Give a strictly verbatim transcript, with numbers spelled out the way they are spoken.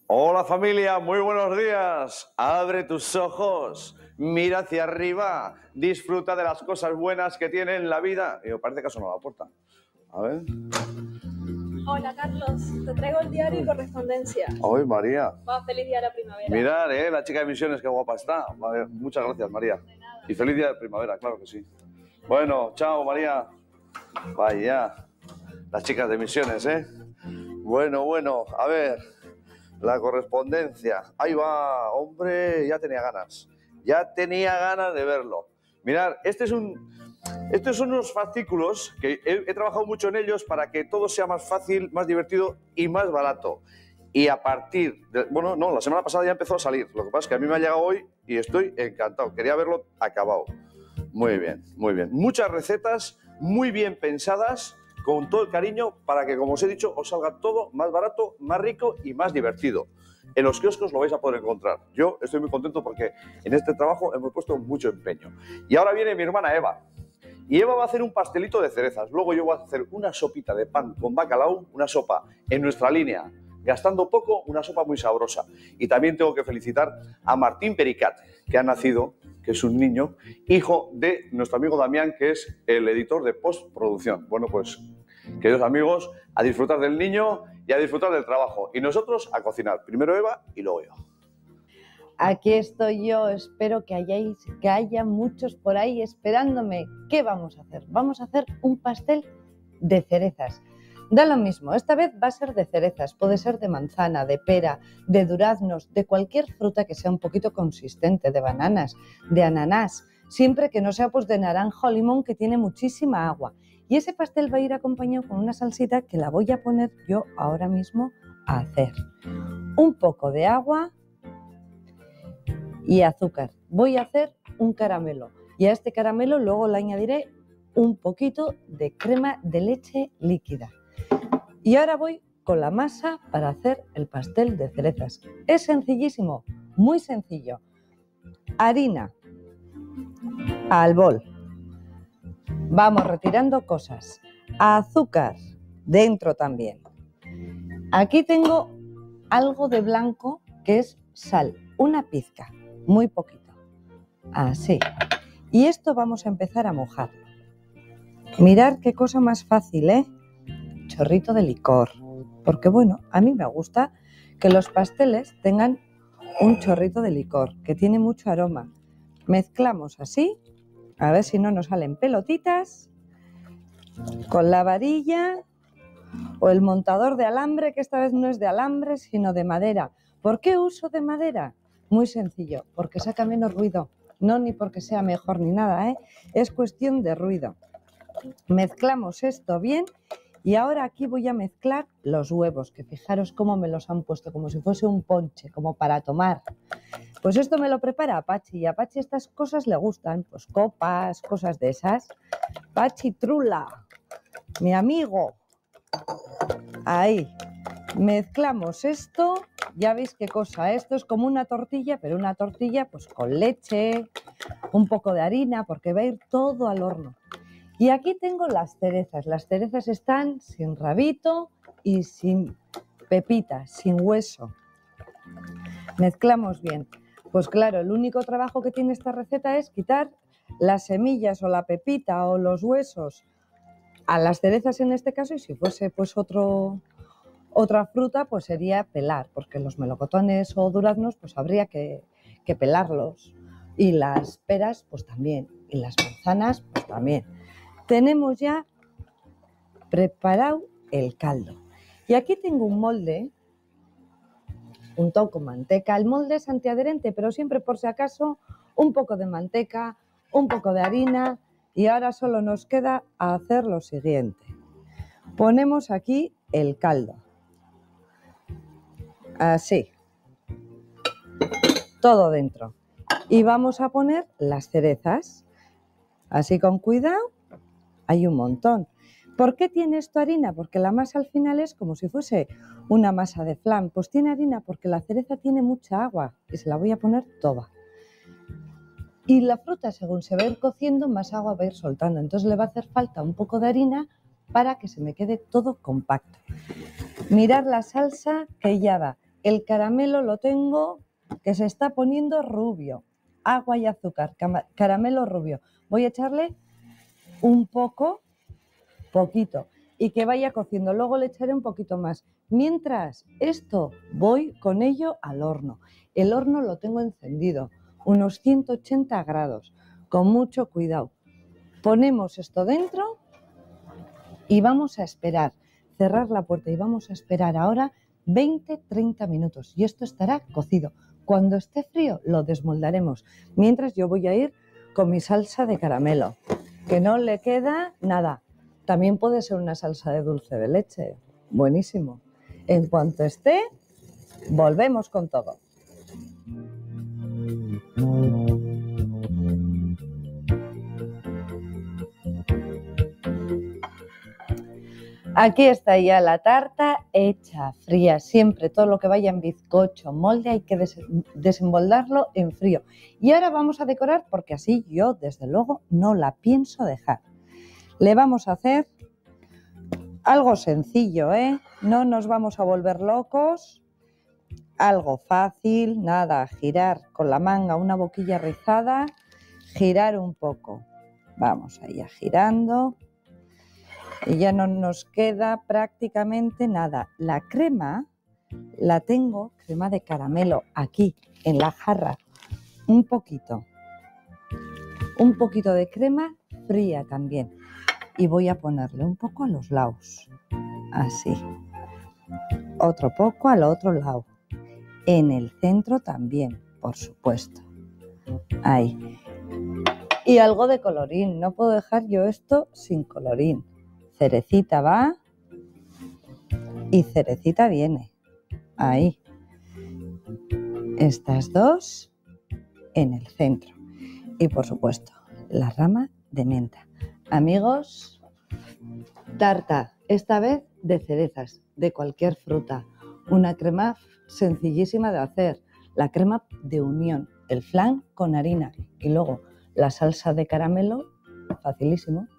Hola familia, muy buenos días. Abre tus ojos, mira hacia arriba, disfruta de las cosas buenas que tiene en la vida. Y me parece que ha sonado la puerta. A ver. Hola Carlos, te traigo el diario y correspondencia. Hoy María. Va, feliz día de la primavera. Mirad, eh, la chica de Misiones, qué guapa está. Vale, muchas gracias María. Y feliz día de primavera, claro que sí. Bueno, chao María. Vaya, las chicas de Misiones, ¿eh? Bueno, bueno, a ver. La correspondencia. Ahí va, hombre, ya tenía ganas. Ya tenía ganas de verlo. Mirad, este es un, estos son unos fascículos que he, he trabajado mucho en ellos para que todo sea más fácil, más divertido y más barato. Y a partir de... Bueno, no, la semana pasada ya empezó a salir. Lo que pasa es que a mí me ha llegado hoy y estoy encantado. Quería verlo acabado. Muy bien, muy bien. Muchas recetas muy bien pensadas, con todo el cariño, para que, como os he dicho, os salga todo más barato, más rico y más divertido. En los kioscos lo vais a poder encontrar. Yo estoy muy contento porque en este trabajo hemos puesto mucho empeño. Y ahora viene mi hermana Eva. Y Eva va a hacer un pastelito de cerezas. Luego yo voy a hacer una sopita de pan con bacalao, una sopa en nuestra línea, gastando poco, una sopa muy sabrosa. Y también tengo que felicitar a Martín Pericat, que ha nacido, que es un niño, hijo de nuestro amigo Damián, que es el editor de postproducción. Bueno, pues, queridos amigos, a disfrutar del niño y a disfrutar del trabajo. Y nosotros a cocinar. Primero Eva y luego yo. Aquí estoy yo, espero que, hayáis, que haya muchos por ahí esperándome. ¿Qué vamos a hacer? Vamos a hacer un pastel de cerezas. Da lo mismo, esta vez va a ser de cerezas, puede ser de manzana, de pera, de duraznos, de cualquier fruta que sea un poquito consistente, de bananas, de ananás, siempre que no sea pues de naranja o limón, que tiene muchísima agua. Y ese pastel va a ir acompañado con una salsita que la voy a poner yo ahora mismo a hacer. Un poco de agua y azúcar. Voy a hacer un caramelo y a este caramelo luego le añadiré un poquito de crema de leche líquida. Y ahora voy con la masa para hacer el pastel de cerezas. Es sencillísimo, muy sencillo. Harina al bol. Vamos retirando cosas. Azúcar dentro también. Aquí tengo algo de blanco que es sal, una pizca, muy poquito. Así. Y esto vamos a empezar a mojarlo. Mirad qué cosa más fácil, ¿eh? Chorrito de licor, porque bueno, a mí me gusta que los pasteles tengan un chorrito de licor, que tiene mucho aroma. Mezclamos así, a ver si no nos salen pelotitas, con la varilla o el montador de alambre, que esta vez no es de alambre, sino de madera. ¿Por qué uso de madera? Muy sencillo, porque saca menos ruido, no ni porque sea mejor ni nada, ¿eh? Es cuestión de ruido. Mezclamos esto bien. Y ahora aquí voy a mezclar los huevos, que fijaros cómo me los han puesto, como si fuese un ponche, como para tomar. Pues esto me lo prepara Pachi, y a Pachi estas cosas le gustan, pues copas, cosas de esas. Pachi Trula, mi amigo. Ahí, mezclamos esto, ya veis qué cosa, esto es como una tortilla, pero una tortilla pues con leche, un poco de harina, porque va a ir todo al horno. Y aquí tengo las cerezas. Las cerezas están sin rabito y sin pepita, sin hueso. Mezclamos bien. Pues claro, el único trabajo que tiene esta receta es quitar las semillas o la pepita o los huesos a las cerezas en este caso, y si fuese pues otro, otra fruta, pues sería pelar, porque los melocotones o duraznos pues habría que, que pelarlos. Y las peras pues también, y las manzanas pues también. Tenemos ya preparado el caldo. Y aquí tengo un molde untado con manteca. El molde es antiadherente, pero siempre por si acaso un poco de manteca, un poco de harina, y ahora solo nos queda hacer lo siguiente. Ponemos aquí el caldo. Así. Todo dentro. Y vamos a poner las cerezas. Así con cuidado. Hay un montón. ¿Por qué tiene esto harina? Porque la masa al final es como si fuese una masa de flan. Pues tiene harina porque la cereza tiene mucha agua y se la voy a poner toda. Y la fruta, según se va a ir cociendo, más agua va a ir soltando. Entonces le va a hacer falta un poco de harina para que se me quede todo compacto. Mirad la salsa que ya va. el caramelo lo tengo que se está poniendo rubio. Agua y azúcar, caramelo rubio. Voy a echarle un poco, poquito, y que vaya cociendo. Luego le echaré un poquito más. Mientras esto, voy con ello al horno. El horno lo tengo encendido, unos ciento ochenta grados, con mucho cuidado. Ponemos esto dentro y vamos a esperar, cerrar la puerta y vamos a esperar ahora veinte a treinta minutos y esto estará cocido. Cuando esté frío lo desmoldaremos. Mientras yo voy a ir con mi salsa de caramelo, que no le queda nada. También puede ser una salsa de dulce de leche. Buenísimo. En cuanto esté, volvemos con todo. Aquí está ya la tarta hecha, fría. Siempre todo lo que vaya en bizcocho, molde, hay que des desenvoldarlo en frío. Y ahora vamos a decorar porque así yo, desde luego, no la pienso dejar. Le vamos a hacer algo sencillo, ¿eh? No nos vamos a volver locos. Algo fácil, nada, girar con la manga una boquilla rizada, girar un poco. Vamos allá girando. Y ya no nos queda prácticamente nada. La crema la tengo, crema de caramelo, aquí en la jarra. Un poquito. Un poquito de crema fría también. Y voy a ponerle un poco a los lados. Así. Otro poco al otro lado. En el centro también, por supuesto. Ahí. Y algo de colorín. No puedo dejar yo esto sin colorín. Cerecita va y cerecita viene. Ahí. Estas dos en el centro. Y por supuesto, la rama de menta. Amigos, tarta, esta vez de cerezas, de cualquier fruta. Una crema sencillísima de hacer. La crema de unión, el flan con harina y luego la salsa de caramelo, facilísimo.